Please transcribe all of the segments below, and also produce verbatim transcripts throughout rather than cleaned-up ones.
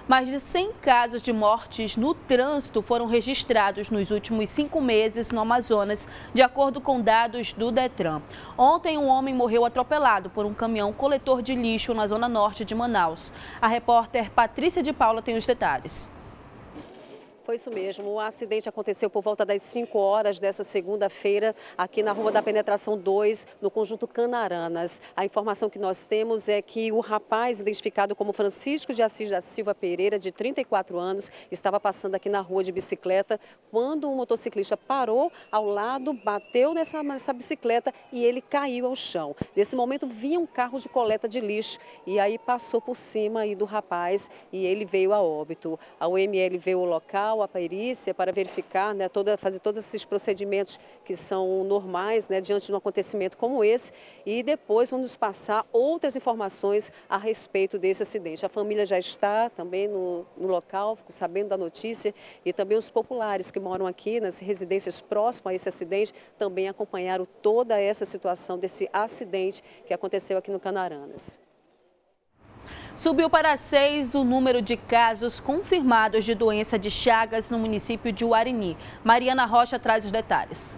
Mais de cem casos de mortes no trânsito foram registrados nos últimos cinco meses no Amazonas, de acordo com dados do Detran. Ontem, um homem morreu atropelado por um caminhão coletor de lixo na zona norte de Manaus. A repórter Patrícia de Paula tem os detalhes. Foi isso mesmo, o acidente aconteceu por volta das cinco horas dessa segunda-feira, aqui na Rua da Penetração dois, no conjunto Canaranas. A informação que nós temos é que o rapaz, identificado como Francisco de Assis da Silva Pereira, de trinta e quatro anos, estava passando aqui na rua de bicicleta, quando um motociclista parou ao lado, bateu nessa, nessa bicicleta e ele caiu ao chão. Nesse momento, vinha um carro de coleta de lixo e aí passou por cima aí do rapaz e ele veio a óbito. A U M L veio ao local, a perícia, para verificar, né, toda, fazer todos esses procedimentos que são normais, né, diante de um acontecimento como esse, e depois vão nos passar outras informações a respeito desse acidente. A família já está também no, no local, sabendo da notícia, e também os populares que moram aqui nas residências próximas a esse acidente também acompanharam toda essa situação desse acidente que aconteceu aqui no Canaranas. Subiu para seis o número de casos confirmados de doença de Chagas no município de Uarini. Mariana Rocha traz os detalhes.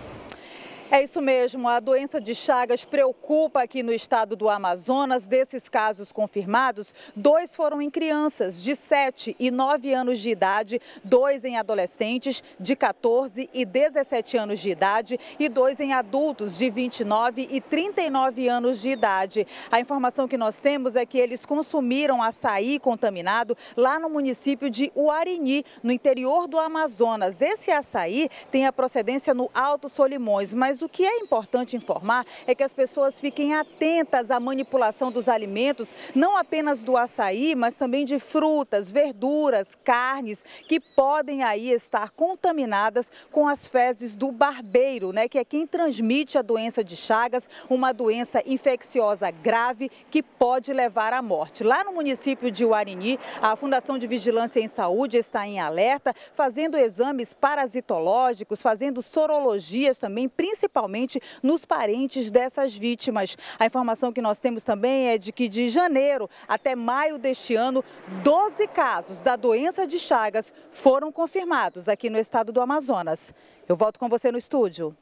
É isso mesmo, a doença de Chagas preocupa aqui no estado do Amazonas. Desses casos confirmados, dois foram em crianças de sete e nove anos de idade, dois em adolescentes de quatorze e dezessete anos de idade e dois em adultos de vinte e nove e trinta e nove anos de idade. A informação que nós temos é que eles consumiram açaí contaminado lá no município de Uarini, no interior do Amazonas. Esse açaí tem a procedência no Alto Solimões, mas o que é importante informar é que as pessoas fiquem atentas à manipulação dos alimentos, não apenas do açaí, mas também de frutas, verduras, carnes, que podem aí estar contaminadas com as fezes do barbeiro, né, que é quem transmite a doença de Chagas, uma doença infecciosa grave que pode levar à morte. Lá no município de Uarini, a Fundação de Vigilância em Saúde está em alerta, fazendo exames parasitológicos, fazendo sorologias também, principalmente principalmente nos parentes dessas vítimas. A informação que nós temos também é de que de janeiro até maio deste ano, doze casos da doença de Chagas foram confirmados aqui no estado do Amazonas. Eu volto com você no estúdio.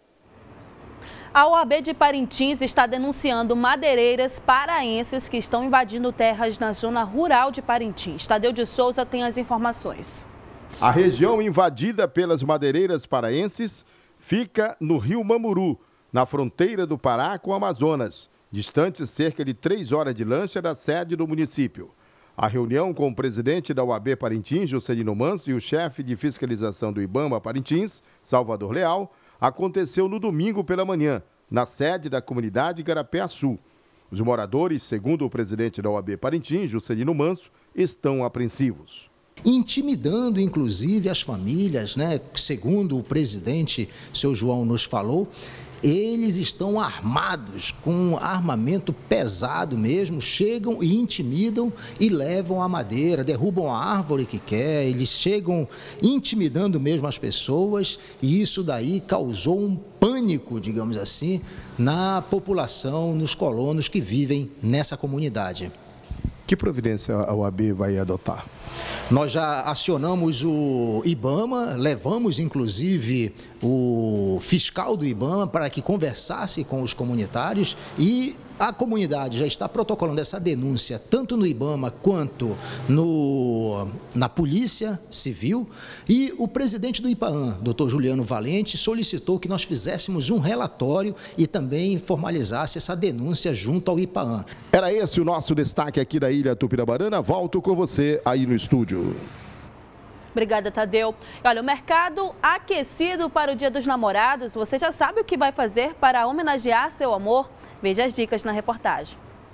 A O A B de Parintins está denunciando madeireiras paraenses que estão invadindo terras na zona rural de Parintins. Tadeu de Souza tem as informações. A região invadida pelas madeireiras paraenses fica no Rio Mamuru, na fronteira do Pará com o Amazonas, distante cerca de três horas de lancha da sede do município. A reunião com o presidente da O A B Parintins, Juscelino Manso, e o chefe de fiscalização do IBAMA Parintins, Salvador Leal, aconteceu no domingo pela manhã, na sede da comunidade Igarapé-Açu. Os moradores, segundo o presidente da O A B Parintins, Juscelino Manso, estão apreensivos. Intimidando, inclusive, as famílias, né? Segundo o presidente, seu João nos falou, eles estão armados, com armamento pesado mesmo, chegam e intimidam e levam a madeira, derrubam a árvore que quer, eles chegam intimidando mesmo as pessoas e isso daí causou um pânico, digamos assim, na população, nos colonos que vivem nessa comunidade. Que providência a O A B vai adotar? Nós já acionamos o IBAMA, levamos inclusive o fiscal do IBAMA para que conversasse com os comunitários e a comunidade já está protocolando essa denúncia tanto no IBAMA quanto no, na Polícia Civil e o presidente do IPAAN, doutor Juliano Valente, solicitou que nós fizéssemos um relatório e também formalizasse essa denúncia junto ao IPAAN. Era esse o nosso destaque aqui da Ilha Tupirabarana. Volto com você aí no estúdio. Obrigada, Tadeu. Olha, o mercado aquecido para o Dia dos Namorados. Você já sabe o que vai fazer para homenagear seu amor? Veja as dicas na reportagem.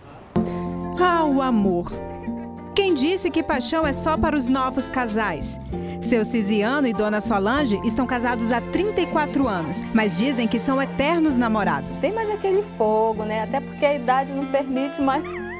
Ah, o amor. Quem disse que paixão é só para os novos casais? Seu Cisiano e Dona Solange estão casados há trinta e quatro anos, mas dizem que são eternos namorados. Tem mais aquele fogo, né? Até porque a idade não permite mais.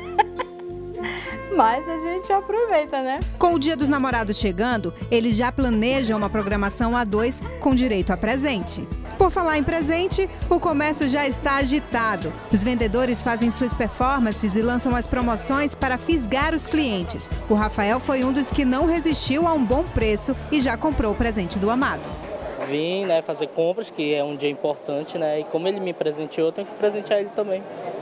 Mas a gente aproveita, né? Com o Dia dos Namorados chegando, eles já planejam uma programação a dois com direito a presente. Por falar em presente, o comércio já está agitado. Os vendedores fazem suas performances e lançam as promoções para fisgar os clientes. O Rafael foi um dos que não resistiu a um bom preço e já comprou o presente do amado. Vim, né, fazer compras, que é um dia importante, né? E como ele me presenteou, eu tenho que presentear ele também.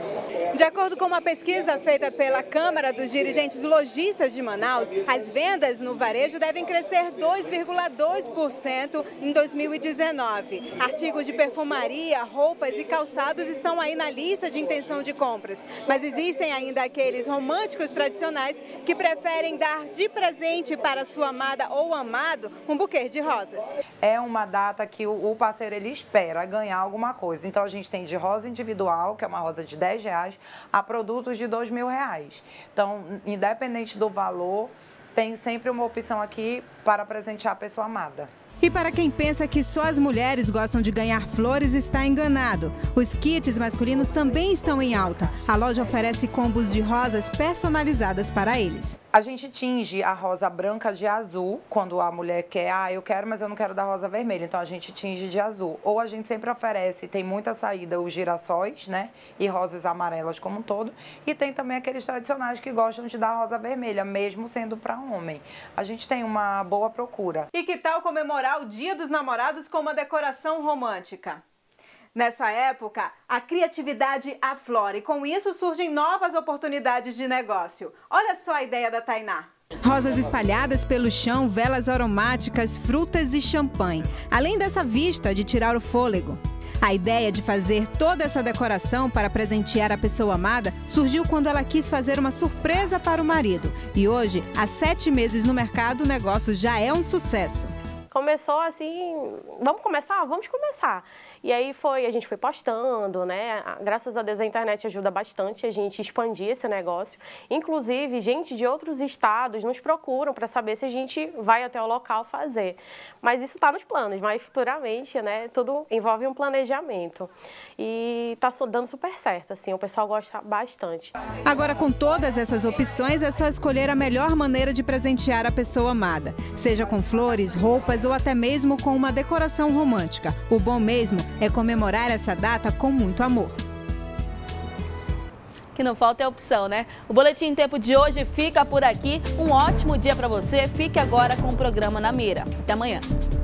De acordo com uma pesquisa feita pela Câmara dos Dirigentes Lojistas de Manaus, as vendas no varejo devem crescer dois vírgula dois por cento em dois mil e dezenove. Artigos de perfumaria, roupas e calçados estão aí na lista de intenção de compras. Mas existem ainda aqueles românticos tradicionais que preferem dar de presente para sua amada ou amado um buquê de rosas. É uma data que o parceiro ele espera ganhar alguma coisa. Então a gente tem de rosa individual, que é uma rosa de dez reais, a produtos de dois mil reais. Então, independente do valor, tem sempre uma opção aqui para presentear a pessoa amada. E para quem pensa que só as mulheres gostam de ganhar flores, está enganado. Os kits masculinos também estão em alta. A loja oferece combos de rosas personalizadas para eles. A gente tinge a rosa branca de azul, quando a mulher quer, ah, eu quero, mas eu não quero da rosa vermelha, então a gente tinge de azul. Ou a gente sempre oferece, tem muita saída, os girassóis, né, e rosas amarelas como um todo. E tem também aqueles tradicionais que gostam de dar rosa vermelha, mesmo sendo para homem. A gente tem uma boa procura. E que tal comemorar o Dia dos Namorados com uma decoração romântica? Nessa época, a criatividade aflora e com isso surgem novas oportunidades de negócio. Olha só a ideia da Tainá. Rosas espalhadas pelo chão, velas aromáticas, frutas e champanhe. Além dessa vista de tirar o fôlego. A ideia de fazer toda essa decoração para presentear a pessoa amada surgiu quando ela quis fazer uma surpresa para o marido. E hoje, há sete meses no mercado, o negócio já é um sucesso. Começou assim, vamos começar? Vamos começar. E aí foi, a gente foi postando, né? Graças a Deus a internet ajuda bastante a gente expandir esse negócio. Inclusive, gente de outros estados nos procuram para saber se a gente vai até o local fazer. Mas isso está nos planos, mas futuramente, né? Tudo envolve um planejamento. E está dando super certo, assim, o pessoal gosta bastante. Agora, com todas essas opções, é só escolher a melhor maneira de presentear a pessoa amada. Seja com flores, roupas ou até mesmo com uma decoração romântica. O bom mesmo é comemorar essa data com muito amor. Que não falta é opção, né? O Boletim em Tempo de hoje fica por aqui. Um ótimo dia para você. Fique agora com o programa Na Mira. Até amanhã.